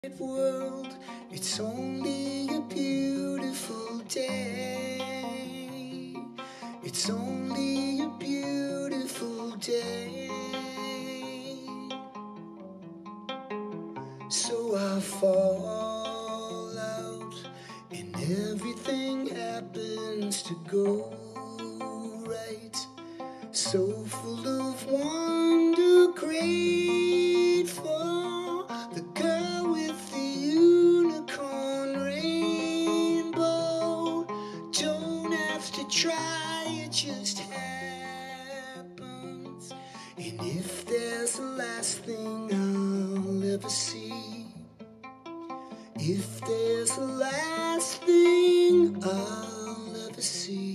World, it's only a beautiful day. It's only a beautiful day. So I fall out, and everything happens to go right. So full of wonder, grateful, the girl with the unicorn rainbow. Don't have to try, it just happens. And if there's the last thing I'll ever see, if there's the last thing I'll ever see,